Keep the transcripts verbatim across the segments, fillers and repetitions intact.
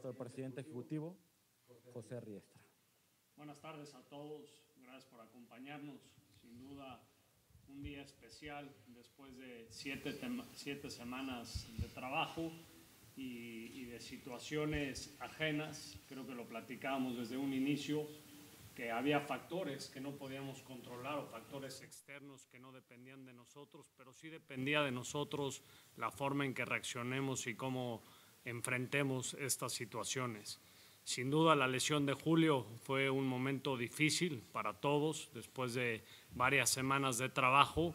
nuestro presidente ejecutivo, José Riestra. Buenas tardes a todos, gracias por acompañarnos. Sin duda, un día especial después de siete, siete semanas de trabajo y, y de situaciones ajenas. Creo que lo platicábamos desde un inicio, que había factores que no podíamos controlar o factores externos que no dependían de nosotros, pero sí dependía de nosotros la forma en que reaccionemos y cómo enfrentemos estas situaciones. Sin duda, la lesión de Julio fue un momento difícil para todos después de varias semanas de trabajo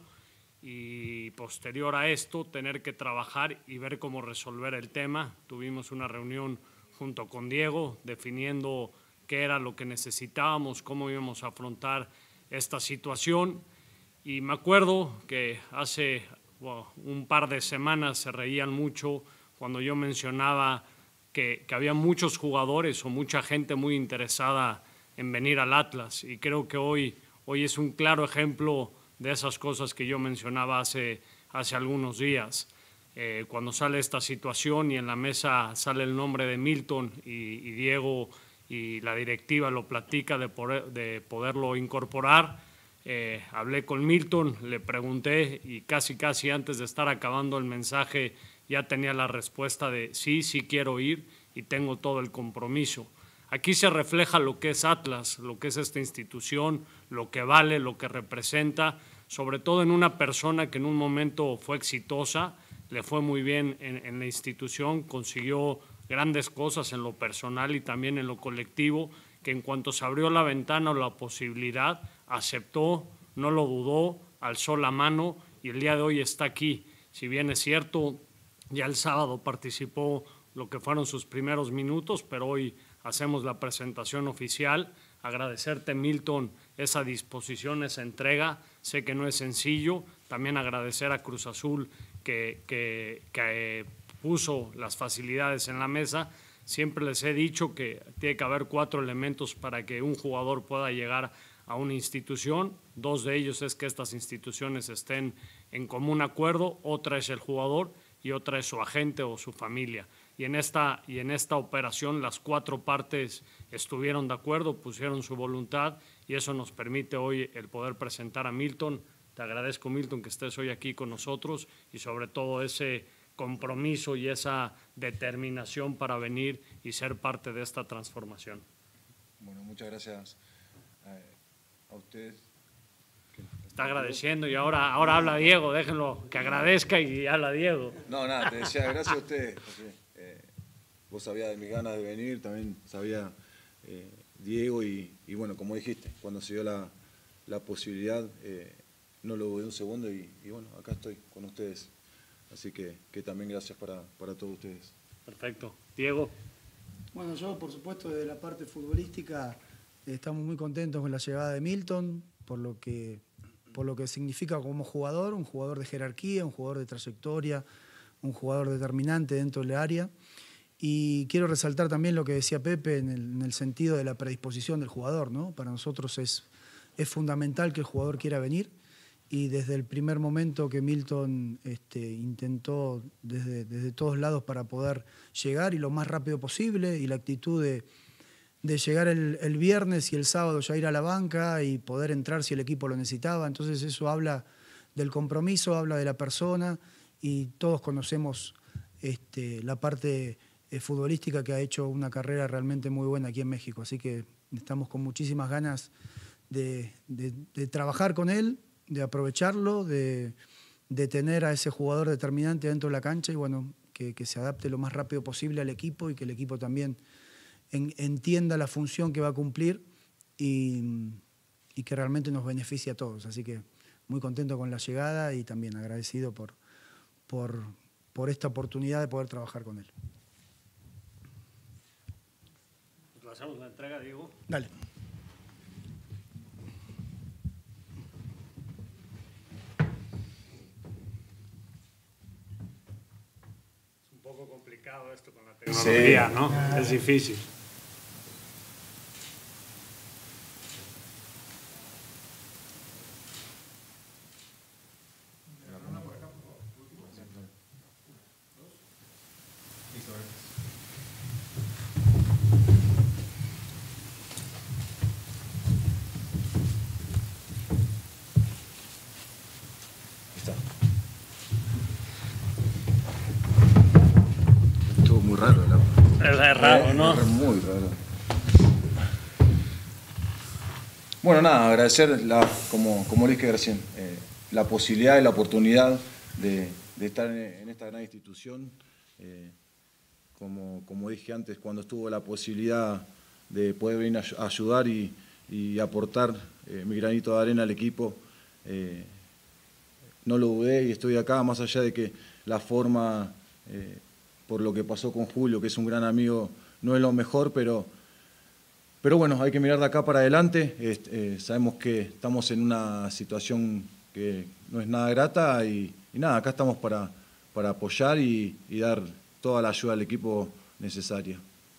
y posterior a esto tener que trabajar y ver cómo resolver el tema. Tuvimos una reunión junto con Diego definiendo qué era lo que necesitábamos, cómo íbamos a afrontar esta situación y me acuerdo que hace bueno, un par de semanas se reían mucho cuando yo mencionaba Que, que había muchos jugadores o mucha gente muy interesada en venir al Atlas y creo que hoy, hoy es un claro ejemplo de esas cosas que yo mencionaba hace, hace algunos días. Eh, cuando sale esta situación y en la mesa sale el nombre de Milton y, y Diego y la directiva lo platica de, poder, de poderlo incorporar, eh, hablé con Milton, le pregunté y casi casi antes de estar acabando el mensaje ya tenía la respuesta de sí, sí quiero ir y tengo todo el compromiso. Aquí se refleja lo que es Atlas, lo que es esta institución, lo que vale, lo que representa, sobre todo en una persona que en un momento fue exitosa, le fue muy bien en, en la institución, consiguió grandes cosas en lo personal y también en lo colectivo, que en cuanto se abrió la ventana o la posibilidad, aceptó, no lo dudó, alzó la mano y el día de hoy está aquí. Si bien es cierto, ya el sábado participó lo que fueron sus primeros minutos, pero hoy hacemos la presentación oficial. Agradecerte, Milton, esa disposición, esa entrega. Sé que no es sencillo. También agradecer a Cruz Azul que, que, que puso las facilidades en la mesa. Siempre les he dicho que tiene que haber cuatro elementos para que un jugador pueda llegar a una institución. Dos de ellos es que estas instituciones estén en común acuerdo. Otra es el jugador y otra es su agente o su familia. Y en esta, y en esta operación las cuatro partes estuvieron de acuerdo, pusieron su voluntad y eso nos permite hoy el poder presentar a Milton. Te agradezco, Milton, que estés hoy aquí con nosotros y sobre todo ese compromiso y esa determinación para venir y ser parte de esta transformación. Bueno, muchas gracias a, a ustedes. Está agradeciendo y ahora, ahora habla Diego, déjenlo que agradezca y habla Diego. No, nada, te decía gracias a ustedes, porque eh, vos sabías de mis ganas de venir, también sabía eh, Diego y, y bueno, como dijiste, cuando se dio la, la posibilidad, eh, no lo dudé un segundo y, y bueno, acá estoy con ustedes. Así que, que también gracias para, para todos ustedes. Perfecto. Diego. Bueno, yo por supuesto desde la parte futbolística eh, estamos muy contentos con la llegada de Milton, por lo que... por lo que significa como jugador, un jugador de jerarquía, un jugador de trayectoria, un jugador determinante dentro del área. Y quiero resaltar también lo que decía Pepe en el, en el sentido de la predisposición del jugador, ¿no? Para nosotros es, es fundamental que el jugador quiera venir y desde el primer momento que Milton este, intentó desde, desde todos lados para poder llegar y lo más rápido posible y la actitud de... de llegar el, el viernes y el sábado ya ir a la banca y poder entrar si el equipo lo necesitaba. Entonces eso habla del compromiso, habla de la persona y todos conocemos este, la parte eh, futbolística que ha hecho una carrera realmente muy buena aquí en México. Así que estamos con muchísimas ganas de, de, de trabajar con él, de aprovecharlo, de, de tener a ese jugador determinante dentro de la cancha y bueno, que, que se adapte lo más rápido posible al equipo y que el equipo también En, entienda la función que va a cumplir y, y que realmente nos beneficie a todos. Así que muy contento con la llegada y también agradecido por, por, por esta oportunidad de poder trabajar con él. Pues hacemos la entrega, Diego. Dale. Es un poco complicado esto con la tecnología, sí, ¿no? Ah. Es difícil. árbitro, ¿verdad? Bueno, nada, agradecer, la, como, como le dije recién, eh, la posibilidad y la oportunidad de, de estar en, en esta gran institución. Eh, como, como dije antes, cuando estuvo la posibilidad de poder venir a ayudar y, y aportar eh, mi granito de arena al equipo, eh, no lo dudé y estoy acá, más allá de que la forma, eh, por lo que pasó con Julio, que es un gran amigo, no es lo mejor, pero... Pero bueno, hay que mirar de acá para adelante. Eh, eh, sabemos que estamos en una situación que no es nada grata y, y nada, acá estamos para, para apoyar y, y dar toda la ayuda al equipo necesaria.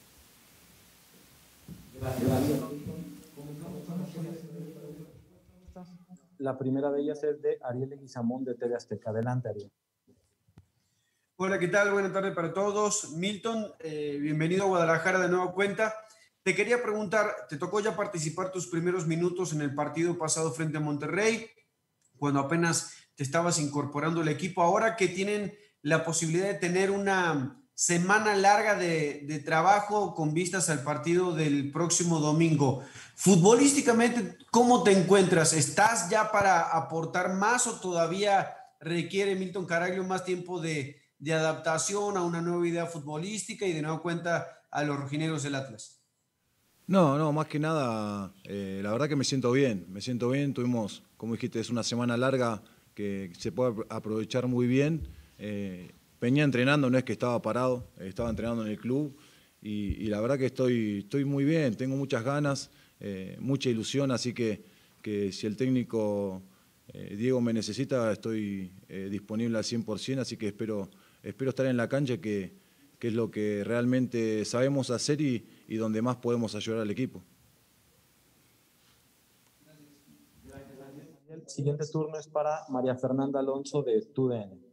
La primera de ellas es de Ariel Leguizamón de T V Azteca. Adelante, Ariel. Hola, ¿qué tal? Buenas tardes para todos. Milton, eh, bienvenido a Guadalajara de nueva cuenta. Te quería preguntar, te tocó ya participar tus primeros minutos en el partido pasado frente a Monterrey, cuando apenas te estabas incorporando al equipo. Ahora que tienen la posibilidad de tener una semana larga de, de trabajo con vistas al partido del próximo domingo, futbolísticamente, ¿cómo te encuentras? ¿Estás ya para aportar más o todavía requiere Milton Caraglio más tiempo de, de adaptación a una nueva idea futbolística y de nueva cuenta a los rojinegros del Atlas? No, no, más que nada, eh, la verdad que me siento bien, me siento bien, tuvimos, como dijiste, es una semana larga que se puede aprovechar muy bien. Eh, venía entrenando, no es que estaba parado, eh, estaba entrenando en el club y, y la verdad que estoy, estoy muy bien, tengo muchas ganas, eh, mucha ilusión, así que, que si el técnico eh, Diego me necesita, estoy eh, disponible al cien por ciento, así que espero, espero estar en la cancha, que, que es lo que realmente sabemos hacer y y donde más podemos ayudar al equipo. El siguiente turno es para María Fernanda Alonso de T U D N.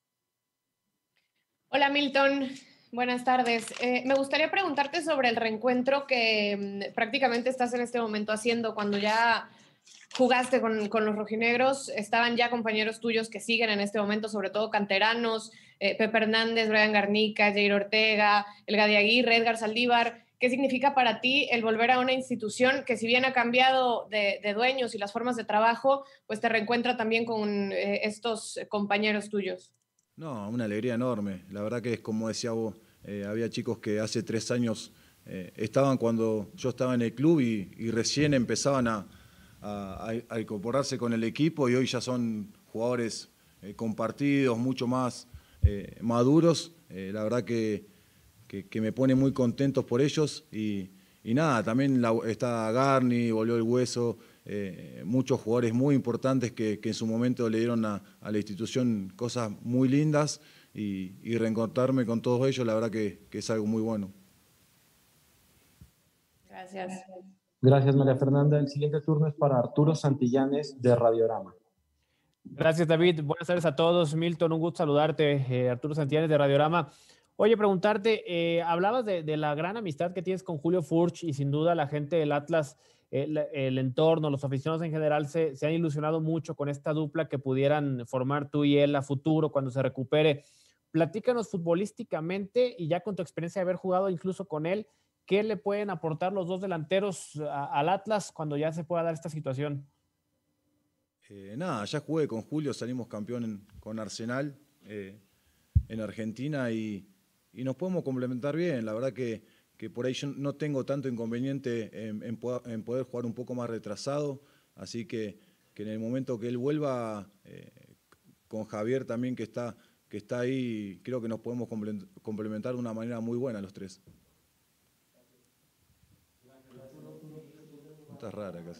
Hola Milton, buenas tardes. Eh, me gustaría preguntarte sobre el reencuentro que mmm, prácticamente estás en este momento haciendo. Cuando ya jugaste con, con los rojinegros, estaban ya compañeros tuyos que siguen en este momento, sobre todo canteranos, eh, Pepe Hernández, Brian Garnica, Jair Ortega, El Gadi Aguirre, Edgar Saldívar. ¿Qué significa para ti el volver a una institución que, si bien ha cambiado de, de dueños y las formas de trabajo, pues te reencuentra también con eh, estos compañeros tuyos? No, una alegría enorme. La verdad que es como decía vos, eh, había chicos que hace tres años eh, estaban cuando yo estaba en el club y, y recién empezaban a, a, a incorporarse con el equipo y hoy ya son jugadores eh, compartidos, mucho más eh, maduros. Eh, la verdad que Que, que me pone muy contentos por ellos y, y nada, también la, está Garni, volvió el Hueso, eh, muchos jugadores muy importantes que, que en su momento le dieron a, a la institución cosas muy lindas y, y reencontrarme con todos ellos, la verdad que, que es algo muy bueno. Gracias. Gracias, María Fernanda. El siguiente turno es para Arturo Santillanes de Radiorama. Gracias, David. Buenas tardes a todos. Milton, un gusto saludarte. Eh, Arturo Santillanes de Radiorama. Oye, preguntarte, eh, hablabas de, de la gran amistad que tienes con Julio Furch y sin duda la gente del Atlas, el, el entorno, los aficionados en general se, se han ilusionado mucho con esta dupla que pudieran formar tú y él a futuro cuando se recupere. Platícanos futbolísticamente y ya con tu experiencia de haber jugado incluso con él, ¿qué le pueden aportar los dos delanteros a, al Atlas cuando ya se pueda dar esta situación? Eh, nada, ya jugué con Julio, salimos campeón en, con Arsenal eh, en Argentina y... y nos podemos complementar bien. La verdad que, que por ahí yo no tengo tanto inconveniente en, en, en poder jugar un poco más retrasado, así que, que en el momento que él vuelva, eh, con Javier también que está, que está ahí, creo que nos podemos complementar de una manera muy buena los tres. Está rara casi.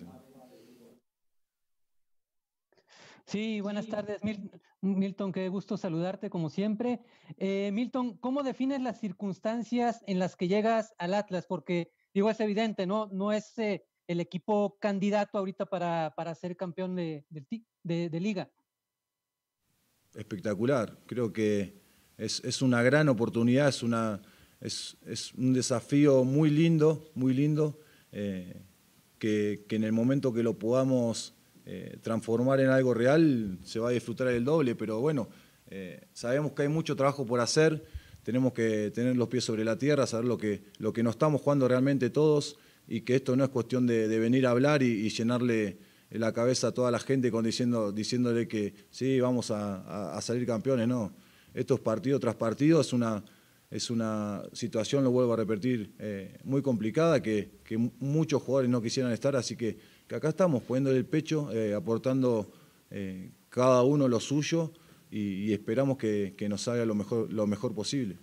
Sí, buenas tardes, Mil Milton, qué gusto saludarte como siempre. Eh, Milton, ¿cómo defines las circunstancias en las que llegas al Atlas? Porque, digo, es evidente, ¿no? No es eh, el equipo candidato ahorita para, para ser campeón de, de, de, de liga. Espectacular, creo que es, es una gran oportunidad, es, una, es, es un desafío muy lindo, muy lindo, eh, que, que en el momento que lo podamos Eh, transformar en algo real, se va a disfrutar el doble, pero bueno, eh, sabemos que hay mucho trabajo por hacer, tenemos que tener los pies sobre la tierra, saber lo que, lo que nos estamos jugando realmente todos y que esto no es cuestión de, de venir a hablar y, y llenarle la cabeza a toda la gente con diciendo, diciéndole que sí, vamos a, a, a salir campeones, no. Estos partidos tras partidos es una, es una situación, lo vuelvo a repetir, eh, muy complicada, que, que muchos jugadores no quisieran estar, así que, que acá estamos poniéndole el pecho, eh, aportando eh, cada uno lo suyo y, y esperamos que, que nos salga lo mejor, lo mejor posible.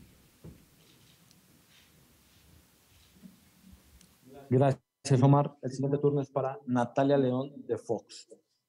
Gracias, Omar. El siguiente turno es para Natalia León de Fox.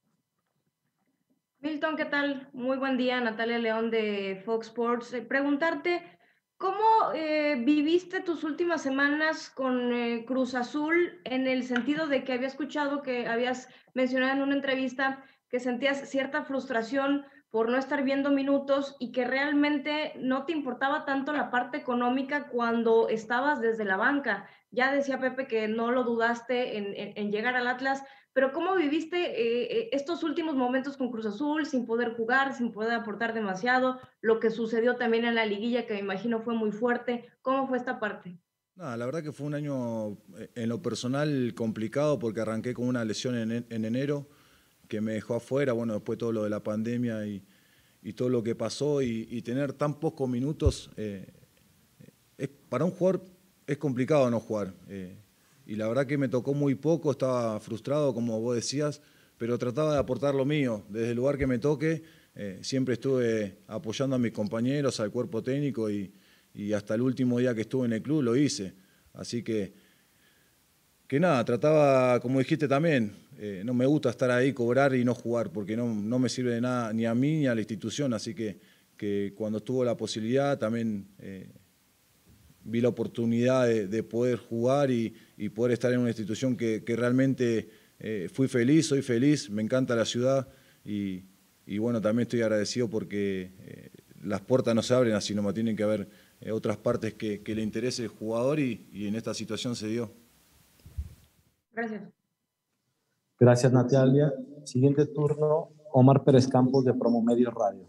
Milton, ¿qué tal? Muy buen día, Natalia León de Fox Sports. Eh, preguntarte, ¿cómo eh, viviste tus últimas semanas con eh, Cruz Azul en el sentido de que había escuchado que habías mencionado en una entrevista que sentías cierta frustración por no estar viendo minutos y que realmente no te importaba tanto la parte económica cuando estabas desde la banca? Ya decía Pepe que no lo dudaste en, en, en llegar al Atlas, pero ¿cómo viviste eh, estos últimos momentos con Cruz Azul sin poder jugar, sin poder aportar demasiado? Lo que sucedió también en la liguilla, que me imagino fue muy fuerte. ¿Cómo fue esta parte? No, la verdad que fue un año en lo personal complicado porque arranqué con una lesión en, en enero que me dejó afuera, bueno, después todo lo de la pandemia y, y todo lo que pasó y, y tener tan pocos minutos, eh, es, para un jugador es complicado no jugar. Eh, y la verdad que me tocó muy poco, estaba frustrado, como vos decías, pero trataba de aportar lo mío. Desde el lugar que me toque, eh, siempre estuve apoyando a mis compañeros, al cuerpo técnico y, y hasta el último día que estuve en el club lo hice. Así que, que nada, trataba, como dijiste también, eh, no me gusta estar ahí, cobrar y no jugar, porque no, no me sirve de nada ni a mí ni a la institución. Así que, que cuando estuvo la posibilidad también eh, vi la oportunidad de, de poder jugar y, y poder estar en una institución que, que realmente eh, fui feliz, soy feliz, me encanta la ciudad y, y bueno, también estoy agradecido porque eh, las puertas no se abren así, nomás tienen que haber eh, otras partes que, que le interese el jugador y, y en esta situación se dio. Gracias. Gracias, Natalia. Siguiente turno, Omar Pérez Campos de Promomedios Radio.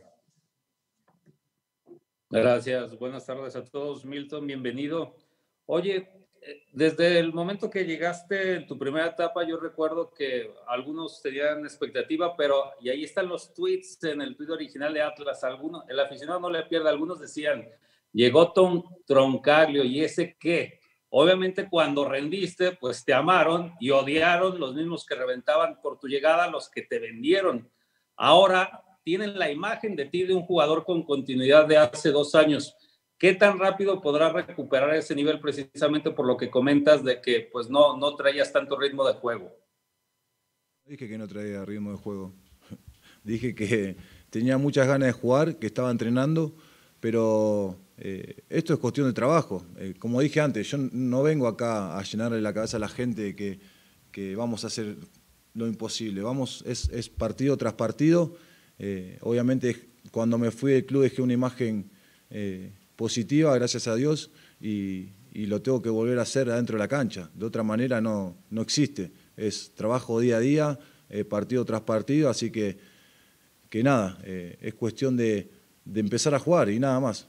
Gracias, buenas tardes a todos. Milton, bienvenido. Oye, desde el momento que llegaste en tu primera etapa, yo recuerdo que algunos tenían expectativa, pero, y ahí están los tweets en el tweet original de Atlas, algunos, el aficionado no le pierde, algunos decían, llegó Tom Troncaglio, ¿y ese qué? Obviamente cuando rendiste, pues te amaron y odiaron los mismos que reventaban por tu llegada, los que te vendieron. Ahora tienen la imagen de ti de un jugador con continuidad de hace dos años. ¿Qué tan rápido podrás recuperar ese nivel precisamente por lo que comentas de que pues no, no traías tanto ritmo de juego? Dije que no traía ritmo de juego. Dije que tenía muchas ganas de jugar, que estaba entrenando, pero eh, esto es cuestión de trabajo. Eh, como dije antes, yo no vengo acá a llenarle la cabeza a la gente que, que vamos a hacer lo imposible. Vamos, es, es partido tras partido. Eh, obviamente cuando me fui del club dejé una imagen eh, positiva, gracias a Dios, y, y lo tengo que volver a hacer adentro de la cancha. De otra manera no, no existe. Es trabajo día a día, eh, partido tras partido, así que, que nada, eh, es cuestión de, de empezar a jugar y nada más.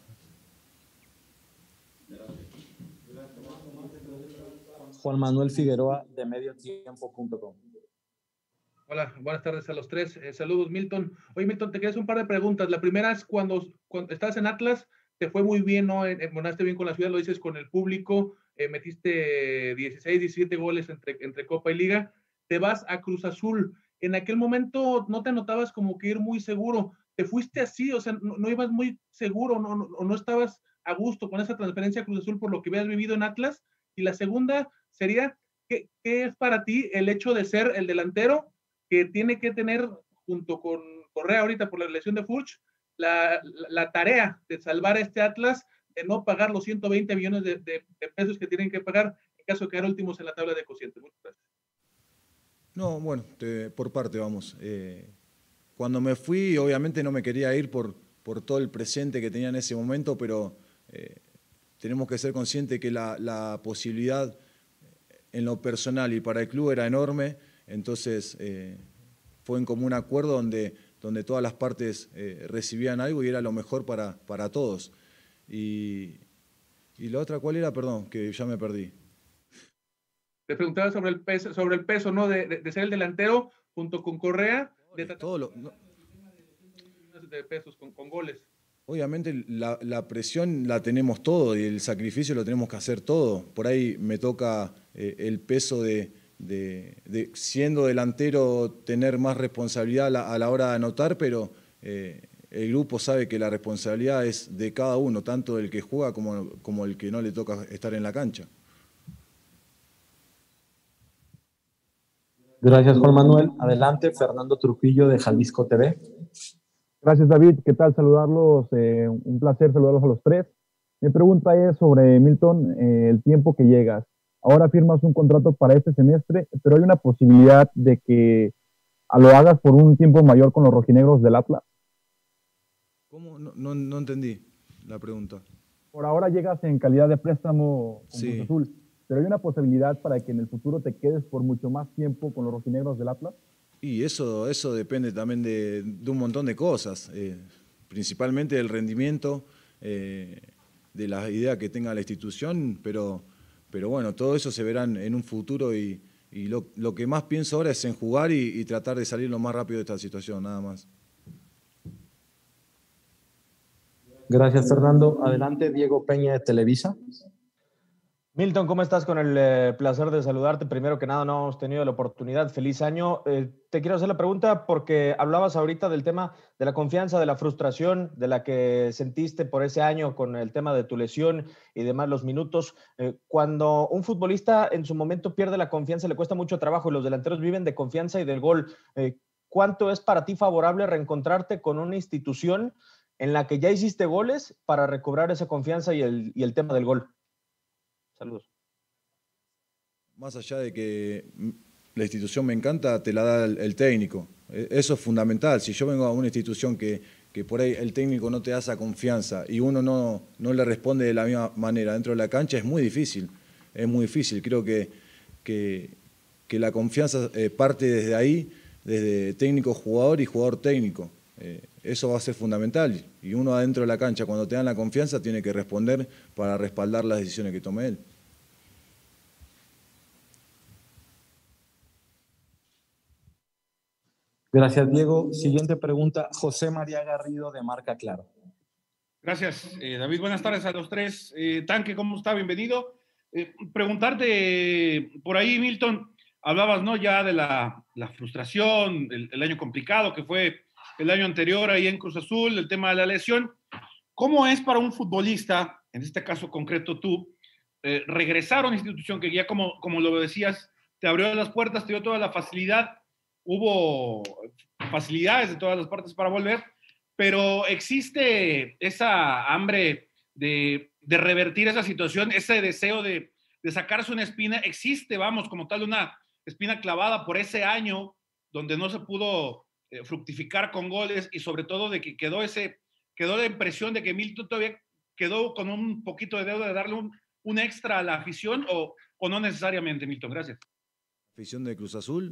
Juan Manuel Figueroa de mediotiempo punto com. Hola, buenas tardes a los tres. Eh, saludos, Milton. Oye, Milton, te quería hacer un par de preguntas. La primera es cuando, cuando estás en Atlas, te fue muy bien, ¿no? Embonaste bien con la ciudad, lo dices con el público, eh, metiste dieciséis, diecisiete goles entre, entre Copa y Liga. Te vas a Cruz Azul. En aquel momento no te notabas como que ir muy seguro. ¿Te fuiste así? O sea, no, no ibas muy seguro, no, no, no estabas a gusto con esa transferencia a Cruz Azul por lo que habías vivido en Atlas. Y la segunda sería, ¿qué, qué es para ti el hecho de ser el delantero que tiene que tener, junto con Correa ahorita por la lesión de Furch, la, la, la tarea de salvar a este Atlas, de no pagar los ciento veinte millones de, de, de pesos que tienen que pagar en caso de quedar últimos en la tabla de cocientes? Muchas gracias. No, bueno, te, por parte vamos. Eh, cuando me fui, obviamente no me quería ir por, por todo el presente que tenía en ese momento, pero eh, tenemos que ser conscientes que la, la posibilidad en lo personal y para el club era enorme. Entonces eh, fue en común acuerdo donde, donde todas las partes eh, recibían algo y era lo mejor para, para todos. Y, y la otra, ¿cuál era? Perdón, que ya me perdí. Te preguntaba sobre el peso, sobre el peso, ¿no? De, de, de ser el delantero junto con Correa, de todo lo, no. de pesos con, con goles. Obviamente la, la presión la tenemos todo y el sacrificio lo tenemos que hacer todo. Por ahí me toca eh, el peso de, de, de, siendo delantero, tener más responsabilidad a la, a la hora de anotar, pero eh, el grupo sabe que la responsabilidad es de cada uno, tanto del que juega como, como el que no le toca estar en la cancha. Gracias, Juan Manuel. Adelante, Fernando Trujillo de Jalisco T V. Gracias, David. ¿Qué tal? Saludarlos. Eh, un placer saludarlos a los tres. Mi pregunta es sobre, Milton, eh, el tiempo que llegas. Ahora firmas un contrato para este semestre, pero hay una posibilidad de que lo hagas por un tiempo mayor con los rojinegros del Atlas. ¿Cómo? No, no, no entendí la pregunta. Por ahora llegas en calidad de préstamo con Sí. Cruz Azul, pero hay una posibilidad para que en el futuro te quedes por mucho más tiempo con los rojinegros del Atlas. Y eso, eso depende también de, de un montón de cosas, eh, principalmente del rendimiento, eh, de la idea que tenga la institución, pero, pero bueno, todo eso se verá en un futuro y, y lo, lo que más pienso ahora es en jugar y, y tratar de salir lo más rápido de esta situación, nada más. Gracias, Fernando. Adelante, Diego Peña de Televisa. Milton, ¿cómo estás? Con el eh, placer de saludarte. Primero que nada, no hemos tenido la oportunidad. Feliz año. Eh, te quiero hacer la pregunta porque hablabas ahorita del tema de la confianza, de la frustración, de la que sentiste por ese año con el tema de tu lesión y demás los minutos. Eh, cuando un futbolista en su momento pierde la confianza, le cuesta mucho trabajo y los delanteros viven de confianza y del gol. Eh, ¿Cuánto es para ti favorable reencontrarte con una institución en la que ya hiciste goles para recobrar esa confianza y el, y el tema del gol? Saludos. Más allá de que la institución me encanta, te la da el, el técnico. Eso es fundamental. Si yo vengo a una institución que, que por ahí el técnico no te da esa confianza y uno no, no le responde de la misma manera dentro de la cancha, es muy difícil. Es muy difícil. Creo que, que, que la confianza eh, parte desde ahí, desde técnico-jugador y jugador-técnico. Eh, eso va a ser fundamental. Y uno adentro de la cancha, cuando te dan la confianza, tiene que responder para respaldar las decisiones que tome él. Gracias, Diego. Siguiente pregunta, José María Garrido de Marca Claro. Gracias, eh, David. Buenas tardes a los tres. Eh, Tanque, ¿cómo está? Bienvenido. Eh, preguntarte por ahí, Milton, hablabas, ¿no?, ya de la, la frustración, el, el año complicado que fue el año anterior ahí en Cruz Azul, el tema de la lesión. ¿Cómo es para un futbolista, en este caso concreto tú, eh, regresar a una institución que ya, como, como lo decías, te abrió las puertas, te dio toda la facilidad, hubo facilidades de todas las partes para volver, pero existe esa hambre de, de revertir esa situación, ese deseo de, de sacarse una espina, existe, vamos, como tal, una espina clavada por ese año donde no se pudo eh, fructificar con goles y sobre todo de que quedó ese, quedó la impresión de que Milton todavía quedó con un poquito de deuda de darle un, un extra a la afición o, o no necesariamente, Milton. Gracias. ¿Afición de Cruz Azul?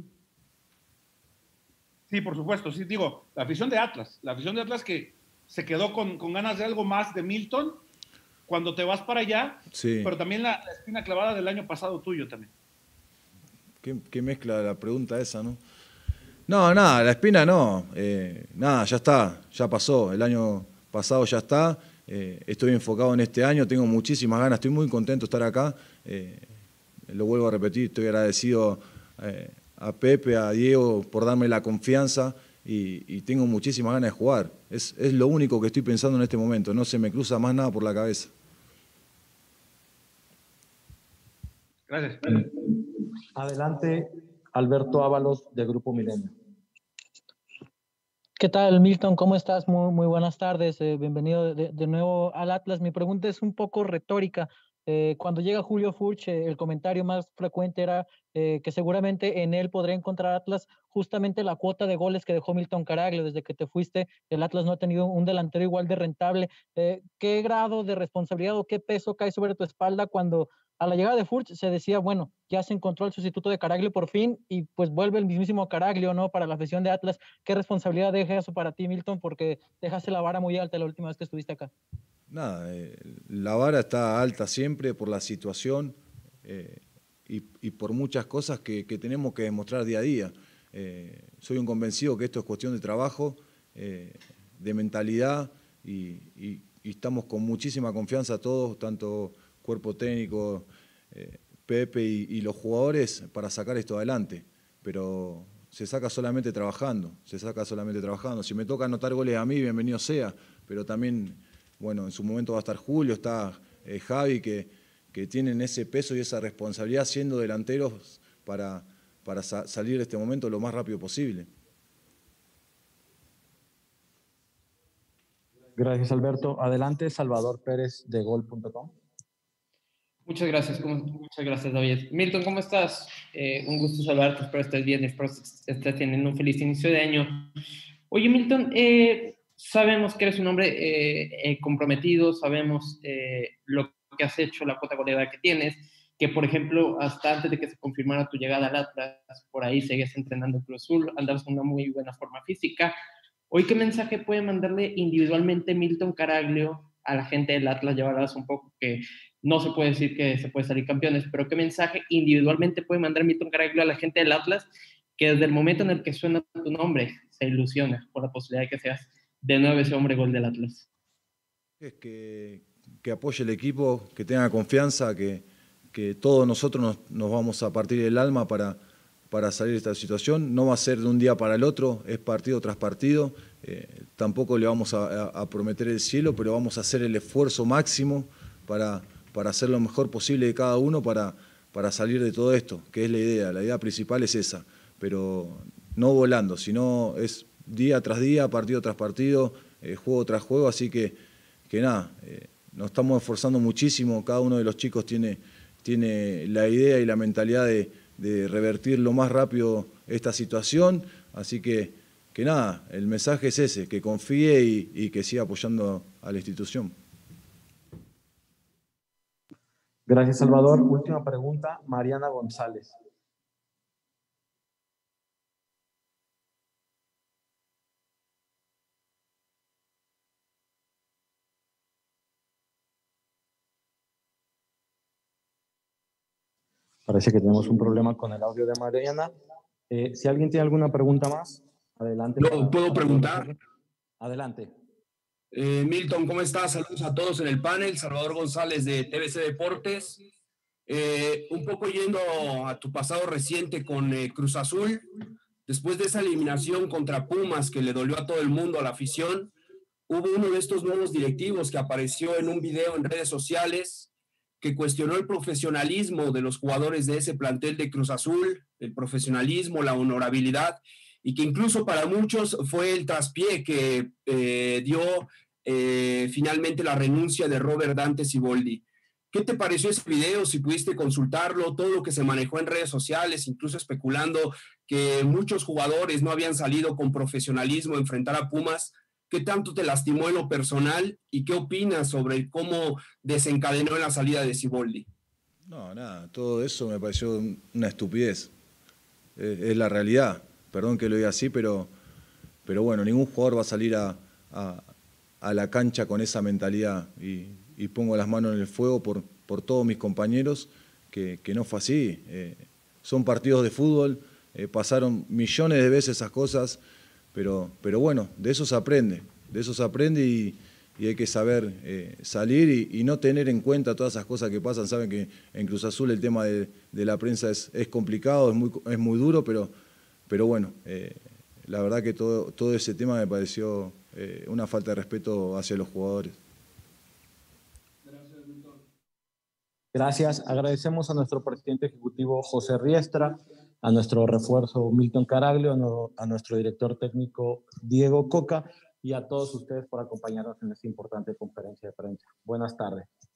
Sí, por supuesto, sí, digo, la afición de Atlas, la afición de Atlas que se quedó con, con ganas de algo más de Milton cuando te vas para allá, sí. Pero también la, la espina clavada del año pasado tuyo también. ¿Qué, qué mezcla la pregunta esa, no? No, nada, la espina no, eh, nada, ya está, ya pasó, el año pasado ya está, eh, estoy enfocado en este año, tengo muchísimas ganas, estoy muy contento de estar acá, eh, lo vuelvo a repetir, estoy agradecido eh, a Pepe, a Diego por darme la confianza y, y tengo muchísimas ganas de jugar, es, es lo único que estoy pensando en este momento, no se me cruza más nada por la cabeza. Gracias. Adelante, Alberto Ábalos, de Grupo Milenio. ¿Qué tal, Milton? ¿Cómo estás? Muy, muy buenas tardes. Eh, bienvenido de, de nuevo al Atlas. Mi pregunta es un poco retórica. Eh, cuando llega Julio Furch, eh, el comentario más frecuente era eh, que seguramente en él podría encontrar Atlas justamente la cuota de goles que dejó Milton Caraglio. Desde que te fuiste, el Atlas no ha tenido un delantero igual de rentable. Eh, ¿Qué grado de responsabilidad o qué peso cae sobre tu espalda cuando a la llegada de Furch se decía, bueno, ya se encontró el sustituto de Caraglio por fin y pues vuelve el mismísimo Caraglio, ¿no?, para la afición de Atlas? ¿Qué responsabilidad deja eso para ti, Milton? Porque dejaste la vara muy alta la última vez que estuviste acá. nada, eh, la vara está alta siempre por la situación eh, y, y por muchas cosas que, que tenemos que demostrar día a día. Eh, soy un convencido que esto es cuestión de trabajo, eh, de mentalidad y, y, y estamos con muchísima confianza todos, tanto cuerpo técnico, eh, Pepe y, y los jugadores para sacar esto adelante. Pero se saca solamente trabajando, se saca solamente trabajando. Si me toca anotar goles a mí, bienvenido sea, pero también, bueno, en su momento va a estar Julio, está eh, Javi, que, que tienen ese peso y esa responsabilidad siendo delanteros para, para sa salir de este momento lo más rápido posible. Gracias, Alberto. Adelante, Salvador Pérez de gol punto com. Muchas gracias, muchas gracias, David. Milton, ¿cómo estás? Eh, un gusto saludarte, espero estés bien, espero estés teniendo un feliz inicio de año. Oye, Milton, eh, sabemos que eres un hombre eh, eh, comprometido, sabemos eh, lo que has hecho, la cuota goleadora que tienes, que, por ejemplo, hasta antes de que se confirmara tu llegada al Atlas, por ahí seguías entrenando en Cruz Azul, andabas en una muy buena forma física. Hoy, ¿qué mensaje puede mandarle individualmente Milton Caraglio a la gente del Atlas? Ya hablabas un poco que no se puede decir que se puede salir campeones, pero ¿qué mensaje individualmente puede mandar Milton Caraglio a la gente del Atlas que desde el momento en el que suena tu nombre se ilusiona por la posibilidad de que seas de nuevo ese hombre gol del Atlas? Es que, que apoye el equipo, que tenga confianza, que, que todos nosotros nos, nos vamos a partir el alma para, para salir de esta situación. No va a ser de un día para el otro, es partido tras partido. Eh, tampoco le vamos a, a, a prometer el cielo, pero vamos a hacer el esfuerzo máximo para... para hacer lo mejor posible de cada uno para, para salir de todo esto, que es la idea. La idea principal es esa, pero no volando, sino es día tras día, partido tras partido, eh, juego tras juego, así que, que nada, eh, nos estamos esforzando muchísimo, cada uno de los chicos tiene, tiene la idea y la mentalidad de, de revertir lo más rápido esta situación, así que, que nada, el mensaje es ese, que confíe y, y que siga apoyando a la institución. Gracias, Salvador. Última pregunta, Mariana González. Parece que tenemos un problema con el audio de Mariana. Eh, si alguien tiene alguna pregunta más, adelante. ¿Lo puedo preguntar? Adelante. Eh, Milton, ¿cómo estás? Saludos a todos en el panel. Salvador González de T V C Deportes. Eh, un poco yendo a tu pasado reciente con eh, Cruz Azul, después de esa eliminación contra Pumas que le dolió a todo el mundo, a la afición, hubo uno de estos nuevos directivos que apareció en un video en redes sociales que cuestionó el profesionalismo de los jugadores de ese plantel de Cruz Azul, el profesionalismo, la honorabilidad, y que incluso para muchos fue el traspié que eh, dio eh, finalmente la renuncia de Robert Dante Siboldi. ¿Qué te pareció ese video? Si pudiste consultarlo, todo lo que se manejó en redes sociales, incluso especulando que muchos jugadores no habían salido con profesionalismo a enfrentar a Pumas. ¿Qué tanto te lastimó en lo personal y qué opinas sobre cómo desencadenó la salida de Siboldi? No, nada, todo eso me pareció una estupidez. Es, es la realidad. Perdón que lo diga así, pero, pero bueno, ningún jugador va a salir a, a, a la cancha con esa mentalidad. Y, y pongo las manos en el fuego por, por todos mis compañeros, que, que no fue así. Eh, son partidos de fútbol, eh, pasaron millones de veces esas cosas, pero, pero bueno, de eso se aprende, de eso se aprende y, y hay que saber eh, salir y, y no tener en cuenta todas esas cosas que pasan. Saben que en Cruz Azul el tema de, de la prensa es, es complicado, es muy, es muy duro, pero, pero bueno, eh, la verdad que todo, todo ese tema me pareció eh, una falta de respeto hacia los jugadores. Gracias. Agradecemos a nuestro presidente ejecutivo José Riestra, a nuestro refuerzo Milton Caraglio, a nuestro director técnico Diego Coca y a todos ustedes por acompañarnos en esta importante conferencia de prensa. Buenas tardes.